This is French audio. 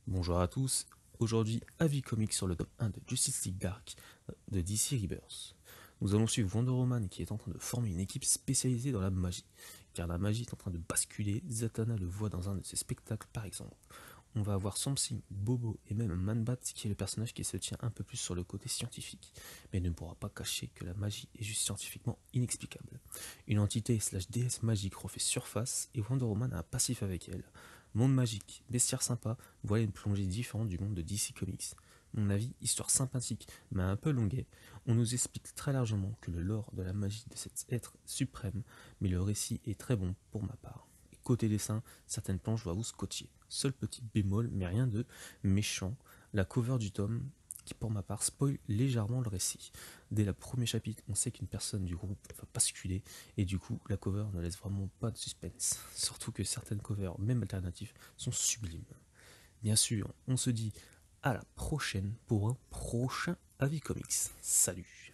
Bonjour à tous, aujourd'hui avis comique sur le tome 1 de Justice League Dark de DC Rebirth. Nous allons suivre Wonder Woman qui est en train de former une équipe spécialisée dans la magie, car la magie est en train de basculer, Zatanna le voit dans un de ses spectacles par exemple. On va avoir Something, Bobo et même Man-Bat qui est le personnage qui se tient un peu plus sur le côté scientifique, mais ne pourra pas cacher que la magie est juste scientifiquement inexplicable. Une entité slash déesse magique refait surface et Wonder Woman a un passif avec elle. Monde magique, bestiaire sympa, voilà une plongée différente du monde de DC Comics. Mon avis, histoire sympathique, mais un peu longuet, on nous explique très largement que le lore de la magie de cet être suprême, mais le récit est très bon pour ma part. Et côté dessin, certaines planches vont vous scotcher. Seul petit bémol, mais rien de méchant, la cover du tome, qui pour ma part spoil légèrement le récit. Dès le premier chapitre, on sait qu'une personne du groupe va basculer, et du coup, la cover ne laisse vraiment pas de suspense. Surtout que certaines covers, même alternatives, sont sublimes. Bien sûr, on se dit à la prochaine pour un prochain avis comics. Salut!